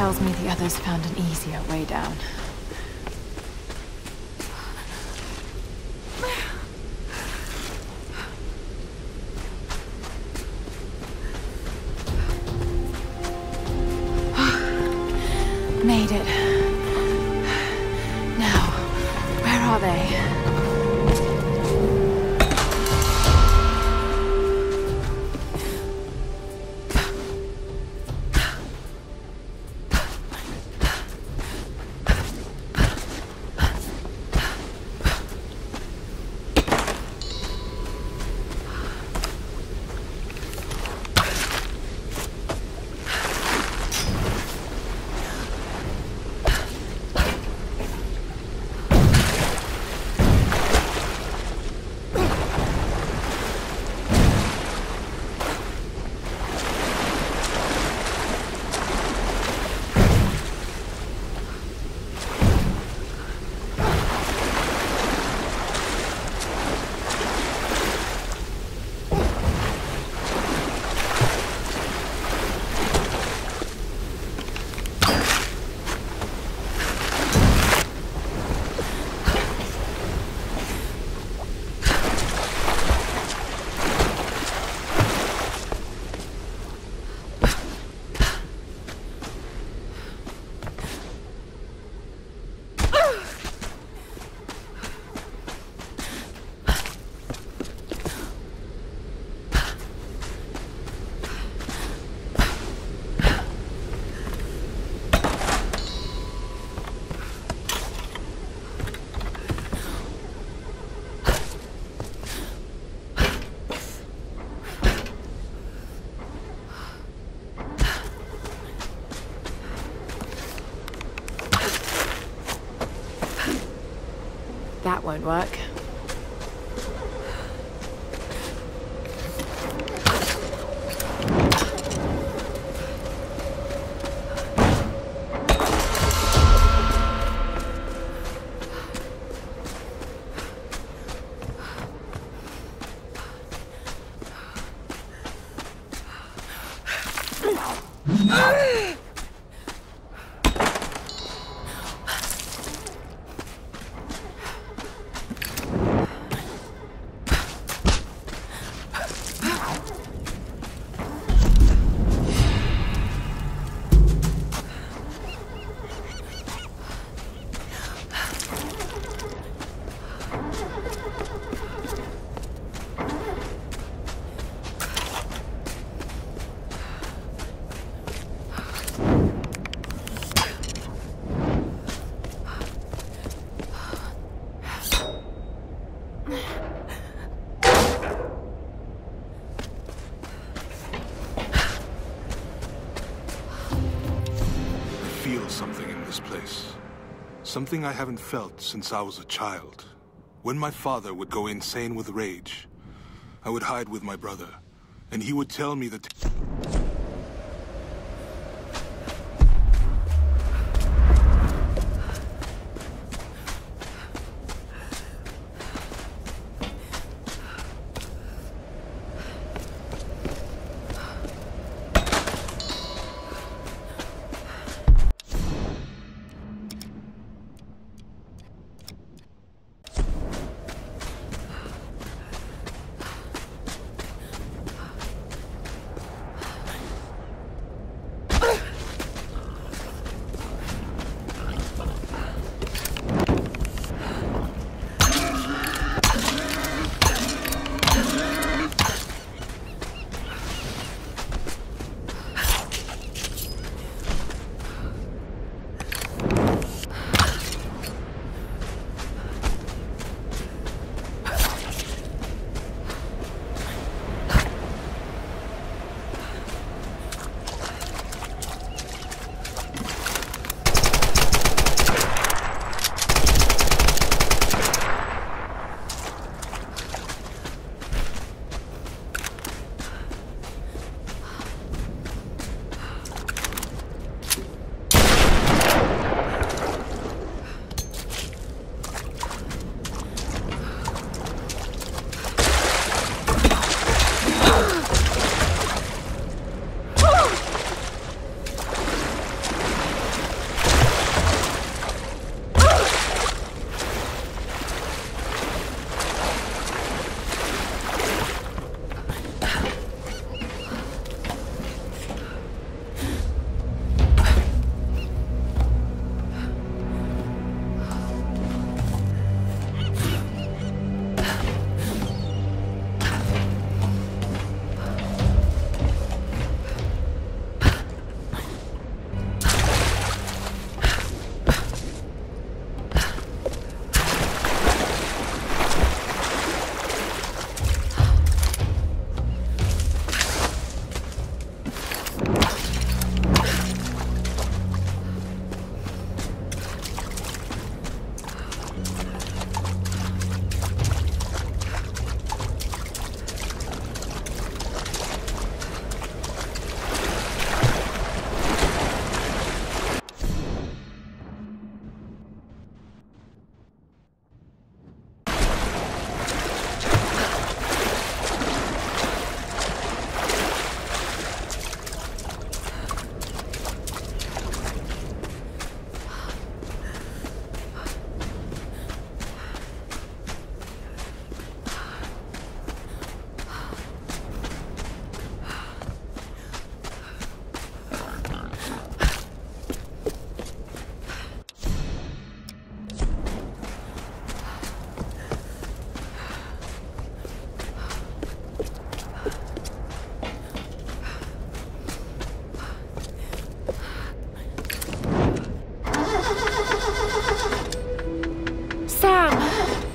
tells me the others found an easier way down. Made it. Now, where are they? That won't work. Something in this place. Something I haven't felt since I was a child. When my father would go insane with rage, I would hide with my brother, and he would tell me that...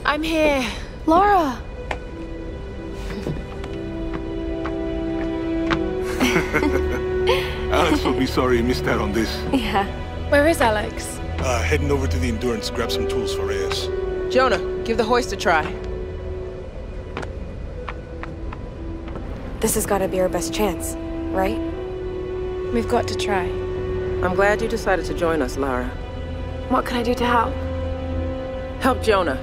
I'm here. Laura! Alex will be sorry he missed out on this. Yeah. Where is Alex? Heading over to the Endurance to grab some tools for Reyes. Jonah, give the hoist a try. This has got to be our best chance, right? We've got to try. I'm glad you decided to join us, Lara. What can I do to help? Help Jonah.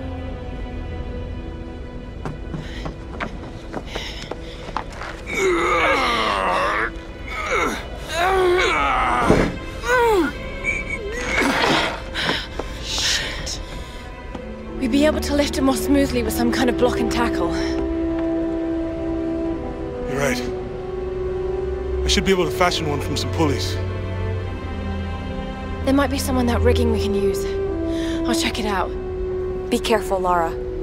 Shit. We'd be able to lift him more smoothly with some kind of block and tackle. You're right. I should be able to fashion one from some pulleys. There might be some on that rigging we can use. I'll check it out. Be careful, Lara.